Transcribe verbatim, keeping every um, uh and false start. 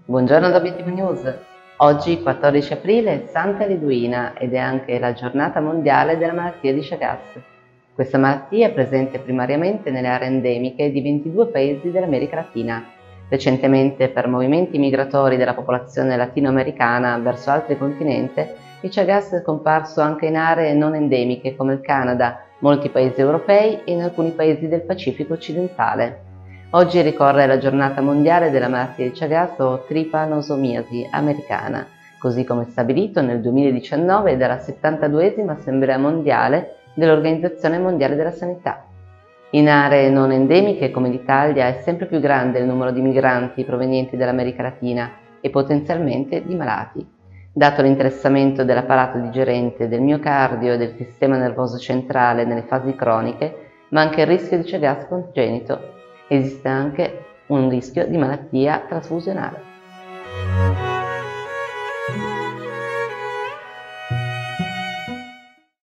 Buongiorno da Obiettivo News. Oggi, quattordici aprile, è Santa Liduina ed è anche la giornata mondiale della malattia di Chagas. Questa malattia è presente primariamente nelle aree endemiche di ventidue paesi dell'America Latina. Recentemente, per movimenti migratori della popolazione latinoamericana verso altri continenti, il Chagas è comparso anche in aree non endemiche come il Canada, molti paesi europei e in alcuni paesi del Pacifico occidentale. Oggi ricorre la giornata mondiale della malattia di Chagas o tripanosomiasi americana, così come stabilito nel duemiladiciannove dalla settantaduesima Assemblea mondiale dell'Organizzazione Mondiale della Sanità. In aree non endemiche come l'Italia è sempre più grande il numero di migranti provenienti dall'America Latina e potenzialmente di malati. Dato l'interessamento dell'apparato digerente, del miocardio e del sistema nervoso centrale nelle fasi croniche, ma anche il rischio di Chagas congenito. Esiste anche un rischio di malattia trasfusionale.